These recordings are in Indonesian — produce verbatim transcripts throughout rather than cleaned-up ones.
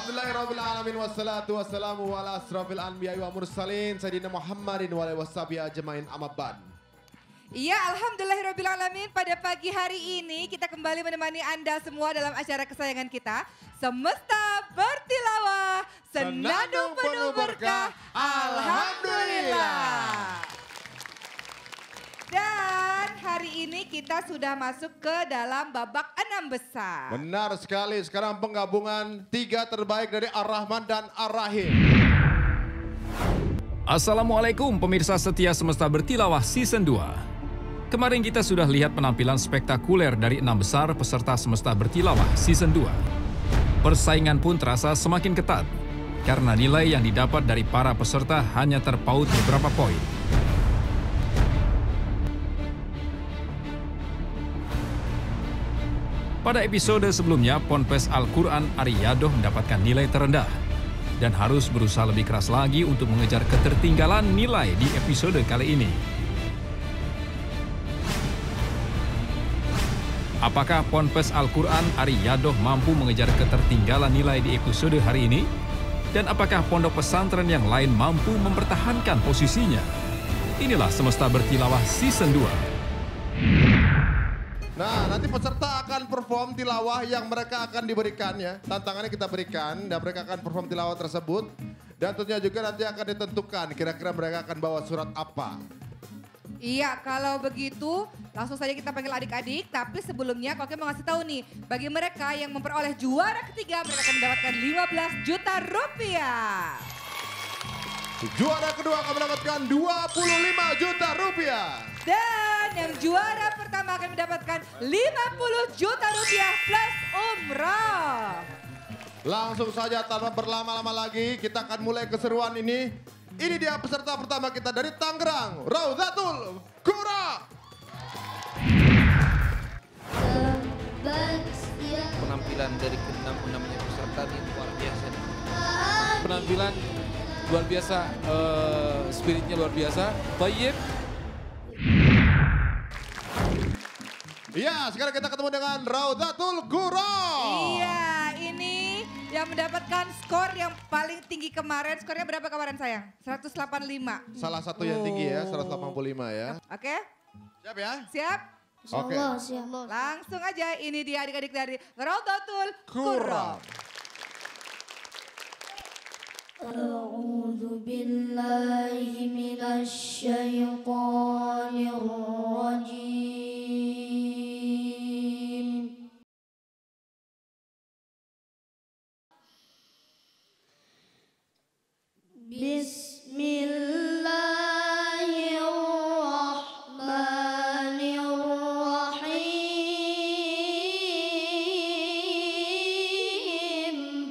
Alhamdulillahirrahmanirrahim. Wassalatu wassalamu ala asrafil anbiya wa mursalin. Sayyidina Muhammadin wa alihi washabihi ajmain amma ba'd. Iya, alhamdulillahirrahmanirrahim. Pada pagi hari ini kita kembali menemani Anda semua dalam acara kesayangan kita. Semesta bertilawah, senandung penuh berkah, alhamdulillah. Dan hari ini kita sudah masuk ke dalam babak enam besar. Benar sekali, sekarang penggabungan tiga terbaik dari Ar-Rahman dan Ar-Rahim. Assalamualaikum pemirsa setia Semesta Bertilawah Season dua. Kemarin kita sudah lihat penampilan spektakuler dari enam besar peserta Semesta Bertilawah Season dua. Persaingan pun terasa semakin ketat, karena nilai yang didapat dari para peserta hanya terpaut beberapa poin. Pada episode sebelumnya, Ponpes Al-Quran Ariyadoh mendapatkan nilai terendah dan harus berusaha lebih keras lagi untuk mengejar ketertinggalan nilai di episode kali ini. Apakah Ponpes Al-Quran Ariyadoh mampu mengejar ketertinggalan nilai di episode hari ini? Dan apakah pondok pesantren yang lain mampu mempertahankan posisinya? Inilah Semesta Bertilawah Season dua. Nah, nanti peserta akan perform tilawah yang mereka akan diberikan ya. Tantangannya kita berikan dan mereka akan perform tilawah tersebut. Dan tentunya juga nanti akan ditentukan kira-kira mereka akan bawa surat apa. Iya, kalau begitu langsung saja kita panggil adik-adik. Tapi sebelumnya Koki mau ngasih tahu nih, bagi mereka yang memperoleh juara ketiga, mereka akan mendapatkan lima belas juta rupiah. Juara kedua akan mendapatkan dua puluh lima juta rupiah. Dan yang juara pertama akan mendapatkan lima puluh juta rupiah plus umrah. Langsung saja tanpa berlama-lama lagi, kita akan mulai keseruan ini. Ini dia peserta pertama kita dari Tangerang, Raudatul Qura. Penampilan dari keenam enamnya peserta ini luar biasa. Penampilan luar biasa, uh, spiritnya luar biasa. Baik. Iya, sekarang kita ketemu dengan Raudatul Qura. Iya, ini yang mendapatkan skor yang paling tinggi kemarin. Skornya berapa kemarin sayang? seratus delapan puluh lima. Salah satu yang tinggi ya, seratus delapan puluh lima ya. Oke, Siap ya? siap? Oke. Langsung aja, ini dia adik-adik dari Raudatul Qura. أعوذ بالله من الشيطان الرجيم بسم الله الرحمن الرحيم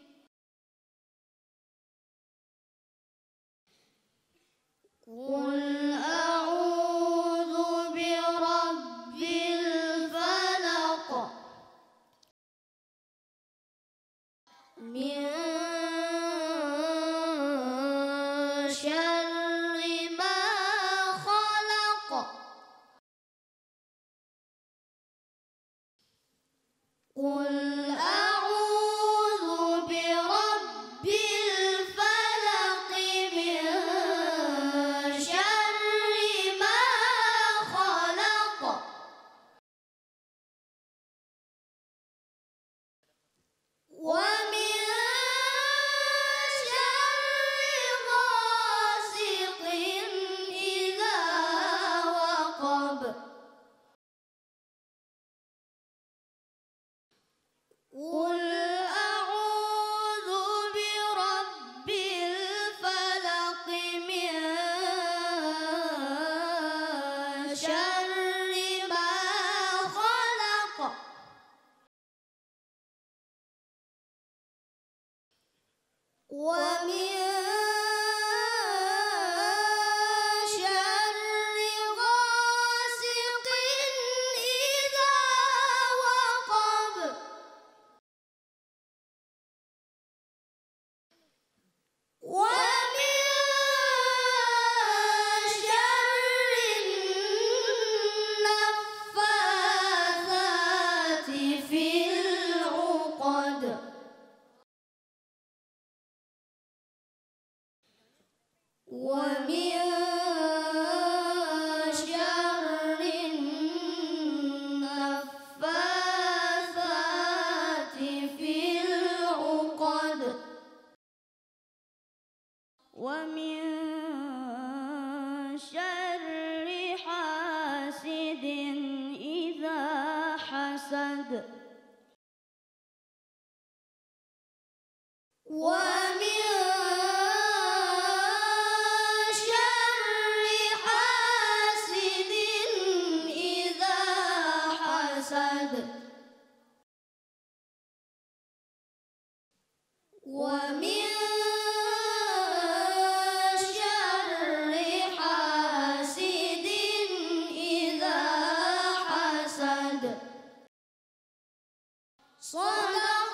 قل أعوذ برب الفلق من شر ما خلق قل أعوذ برب الفلق من شر ما خلق ومن شر غاسق إذا وقب قل أعوذ برب الفلق من شر ما خلق ومن حسد ومن شر حاسد إذا حسد ومن شر حاسد إذا حسد صدق